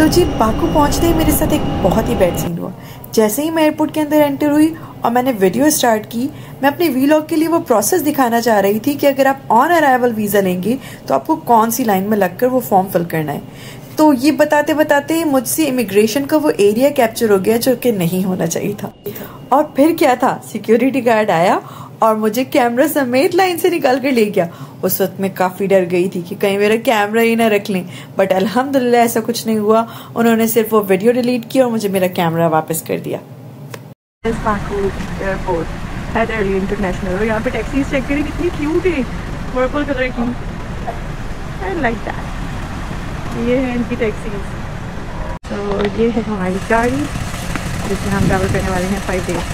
जी Baku पहुंचते ही मेरे साथ एक बहुत ही बैड सीन हुआ। जैसे ही मैं एयरपोर्ट के अंदर एंटर हुई और मैंने वीडियो स्टार्ट की, मैं अपने वीलॉग के लिए वो प्रोसेस दिखाना चाह रही थी कि अगर आप ऑन अराइवल वीज़ा लेंगे तो आपको कौन सी लाइन में लगकर वो फॉर्म फिल करना है। तो ये बताते बताते मुझसे इमिग्रेशन का वो एरिया कैप्चर हो गया जो कि नहीं होना चाहिए था। और फिर क्या था, सिक्योरिटी गार्ड आया और मुझे कैमरा समेत लाइन से निकाल कर ले गया। उस वक्त मैं काफ़ी डर गई थी कि कहीं मेरा कैमरा ही ना रख लें, बट अल्हम्दुलिल्लाह ऐसा कुछ नहीं हुआ। उन्होंने सिर्फ वो वीडियो डिलीट किया और मुझे मेरा कैमरा वापस कर दिया। एयरपोर्ट हैदर इंटरनेशनल, यहाँ पे टैक्सी चेक करें कितनी क्यूट है, पर्पल कलर की। I like that. ये है इनकी टैक्सी। तो ये है हमारी गाड़ी जिसमें हम ट्रैवल करने वाले हैं 5 डेज।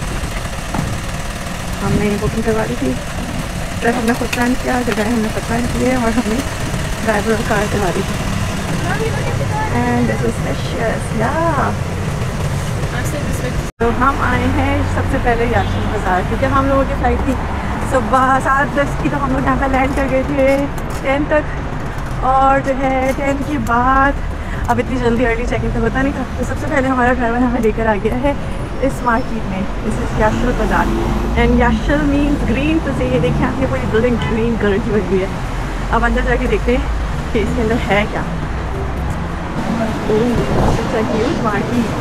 हमने बुकिंग करवा दी थी, ट्रक हमने खुद प्लान किया, जगह हमने खुद प्लान की है और हमने ड्राइवर और कार करवा दी थी। एंड दिस इज स्पेशियस या। तो हम आए हैं सबसे पहले याशीन बाज़ार, क्योंकि हम लोगों की फ़्लाइट थी सुबह 7:10 की, तो हम लोग यहाँ पर लैंड कर गए थे 10 तक। और जो है 10 के बाद अब इतनी जल्दी अर्ली चेकिंग तो होता नहीं था, तो सबसे पहले हमारा ड्राइवर हमें लेकर आ गया है इस मार्केट में। दिस इज याशल बाज़ार एंड याशल मीन्स ग्रीन। तो ये देखिए आपकी पूरी बिल्डिंग ग्रीन कलर की बनी हुई है। अब अंदर जाके देखते हैं कि इसके अंदर है क्या। Cute market.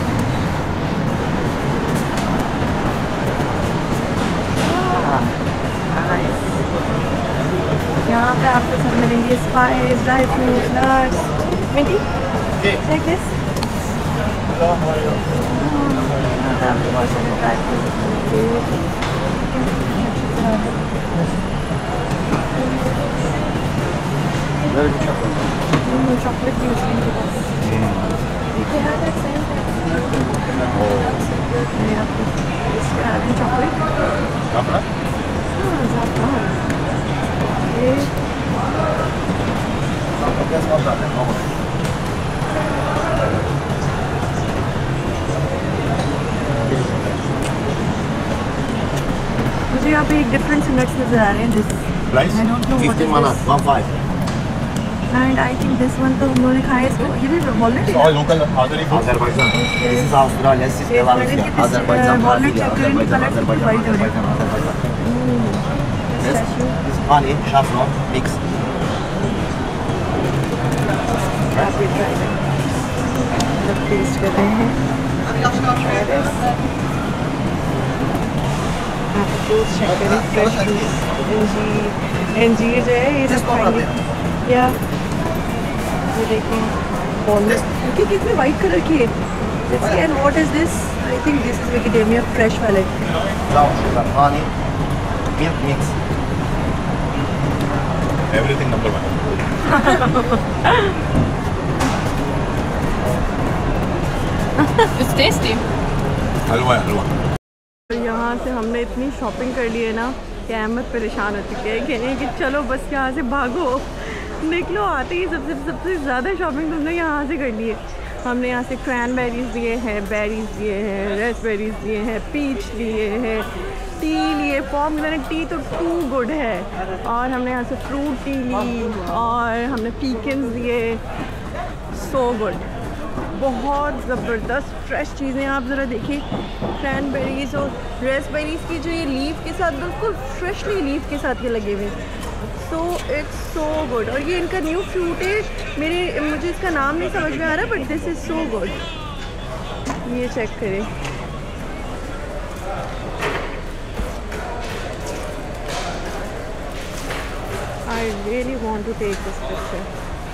यहाँ पे आपको सब मिलेंगे spice, dry fruits, nuts, minty. Check this. आपको बहुत सारे ड्राई फ्रूट्स, चॉकलेट भी मिलेंगे बस। चॉकलेट मुझे यहाँ पे एक डिफरेंट नट्स नजर आ रहे हैं। This I don't know what is this and I think this one तो हम लोगों ने खाया। इसको ये भी वॉलनट है। Local Azerbaijan, this is Australia, this is Azerbaijan, walnut check करें कि कलर कितनी वाइट हो रहा है। honey, saffron, mix. टेस्ट कर रहे हैं। जूस चेक करें, फ्रेश जूस। अंजीर जो है ये सब खाएंगे या ये देखें वॉलनट कि कितने वाइट कलर की है। And what is this? I think this is macadamia fresh वाले। honey, milk mix. Everything number 1. It's tasty. Halwa halwa. तो यहाँ से हमने इतनी शॉपिंग कर ली है ना कि अहमद परेशान हो चुके हैं, कह रहे हैं कि चलो बस यहाँ से भागो, निकलो। आते ही सबसे ज़्यादा शॉपिंग तुमने यहाँ से कर ली है। हमने यहाँ से क्रैनबेरीज लिए हैं, बेरीज लिए हैं, रेसबेरीज लिए हैं, पीच लिए हैं, टी लिए। पॉमग्रेनेट टी तो टू गुड है। और हमने यहाँ से फ्रूट टी ली और हमने पीकन्स लिए। सो गुड, बहुत ज़बरदस्त फ्रेश चीज़ें। आप ज़रा देखिए, क्रैनबेरीज और रेसबेरीज़ की जो ये लीफ के साथ बिल्कुल फ्रेशली लीफ के साथ ये लगे हुए। So it's so good. और ये इनका न्यू फ्रूट है, मुझे इसका नाम नहीं समझ में आ रहा, but this is so good. ये चेक करें, I really want to take this picture.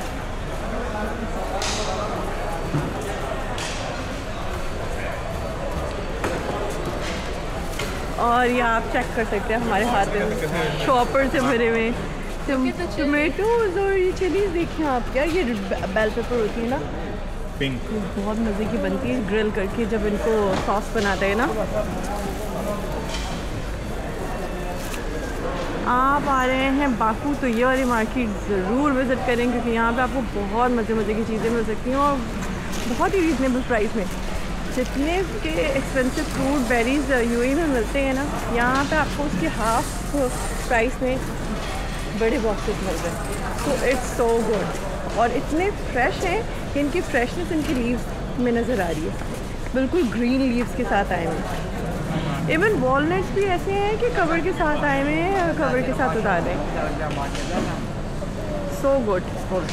और ये आप चेक कर सकते हैं हमारे हाथ में शॉपर से भरे हुए टोमेटोज और ये चिलीज देखिए आप। क्या ये बेल पेपर होती है ना, पिंक, बहुत मज़े की बनती है ग्रिल करके जब इनको सॉस बनाते हैं ना। आप आ रहे हैं बाकू तो ये वाली मार्केट ज़रूर विज़िट करें, क्योंकि यहाँ पे आपको बहुत मज़े की चीज़ें मिल सकती हैं और बहुत ही रीज़नेबल प्राइस में। जितने के एक्सपेंसिव फ्रूट बेरीज यूएई में मिलते हैं ना, यहाँ पे आपको उसके हाफ प्राइस में बड़े बॉक्सेस मिल रहे हैं। तो इट्स सो गुड और इतने फ्रेश हैं कि इनकी फ्रेशनेस इनकी लीव्स में नज़र आ रही है, बिल्कुल ग्रीन लीव्स के साथ आए हुए हैं। इवन वॉलनट्स भी ऐसे हैं कि कवर के साथ आए हुए हैं और कवर के साथ उतार रहे हैं। So good.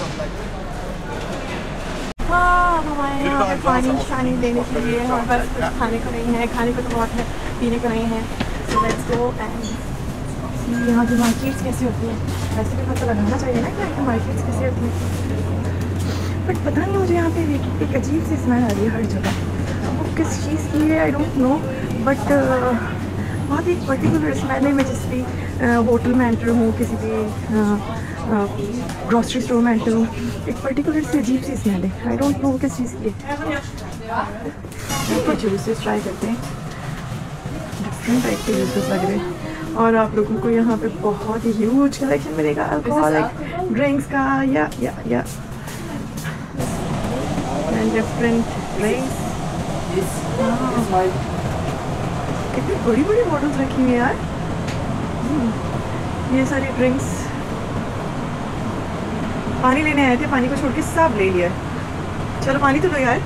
हाँ, हमारे यहाँ पे पानी शानी देने के लिए हमारे पास कुछ खाने को नहीं है, खाने को तो बहुत है, पीने को नहीं है। सो लेट्स गो एंड यहाँ की मार्केट्स कैसी होती हैं। वैसे भी पता लगाना चाहिए ना कि यहाँ की मार्केट्स कैसी होती हैं, बट पता नहीं मुझे यहाँ पे एक अजीब सी स्मेल आ रही है हर जगह। वो किस चीज़ की है आई डोंट नो, बट बहुत ही पर्टिकुलर स्मेल है। मैं जिस भी होटल में एंटर हूँ, किसी भी ग्रॉसरी स्टोर में एंटर हूँ, एक पर्टिकुलर सी अजीब सी स्मेल है। आई डोंट नो किस चीज़ की है। कुछ जूसेस ट्राई करते हैं, डिफरेंट टाइप के जूसेस लग रहे हैं। और आप लोगों को यहाँ पे बहुत ही ह्यूज कलेक्शन मिलेगा अल्कोहलिक ड्रिंक्स का या एंड डिफरेंट ड्रिंक्स। कितनी बड़ी बड़ी बॉटल्स रखी हुई है यार। ये सारी ड्रिंक्स। पानी लेने आए थे, पानी को छोड़ के सब ले लिया। चलो पानी तो लो यार।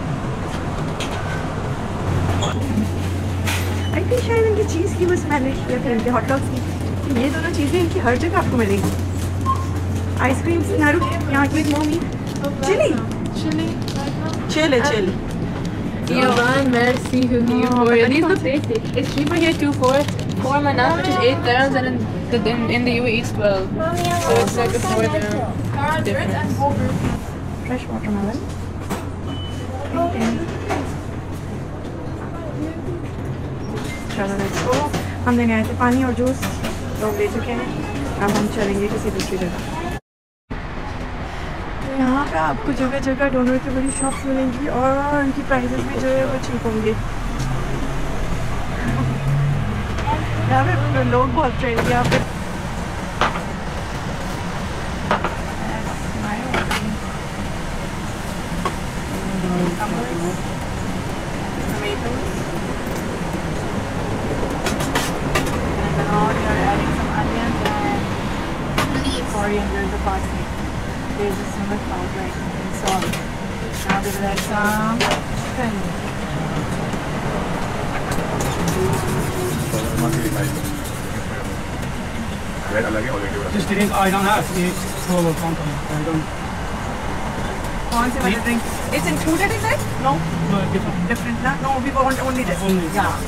आई थिंक शायद इनकी चीज़ की वो स्मेल है या फिर इनके हॉट डॉग्स की। ये दोनों चीज़ें इनकी हर जगह आपको मिलेंगी। आइसक्रीम, नारू यहाँ की मोमी, chilli chill. Yeah, merci for it. These look tasty. It's cheaper here too for manas, which is 8 dirhams, and in the UAE it's 12. So it's like a 4 dirham difference. Fresh watermelon. चलो let's go. हम लेने आए थे पानी और juice, तो ले चुके हैं। अब हम चलेंगे किसी दूसरी जगह। यहाँ पे आपको जगह जगह डोनर की बड़ी शॉप्स मिलेंगी और उनकी प्राइसेस भी जो है वो चीप होंगे। यहाँ पे लोग बहुत ट्रेंड यहाँ पे। Coriander, the parsley. There's a simmer powder and salt. Now we'll add some chicken. Just drink. I don't have the solo company. I don't. कौन से वाले drink? It's included in that? No. No, different. Different ना? No, we want only this. Only. Yeah.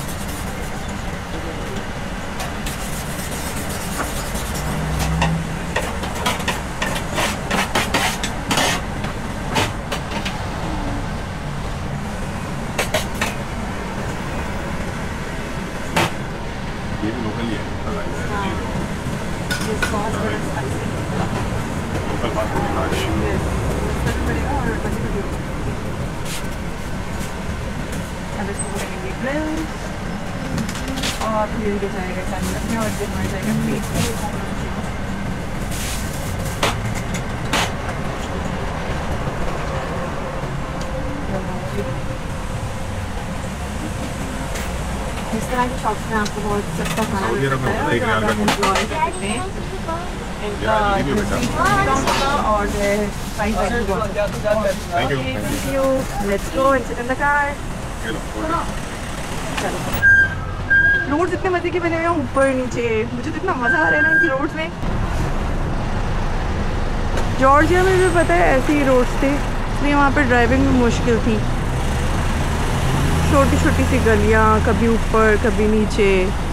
ये भी local ही है। ये sauce बड़ा spicy है। लोकल बात नहीं है। Yes. पड़ेगा और बच्चे को दो। अब इसको करेंगे grill और फिर ये जाएगा चाइनीज में और फिर मर जाएगा प्लेट में। इस तरह की शॉप्स में आपको बहुत सस्ता खाना मिल सकता है और आप एंजॉय कर सकते हैं इनका और price thank you. Let's go and sit in the car. चलो रोड्स इतने मजे के बने हुए हैं ऊपर नीचे। मुझे तो इतना मज़ा आ रहा है ना इनकी रोड्स में। जॉर्जिया में भी पता है ऐसे ही रोड्स थे, इसलिए वहाँ पर ड्राइविंग में मुश्किल थी। छोटी छोटी सी गलियाँ, कभी ऊपर कभी नीचे।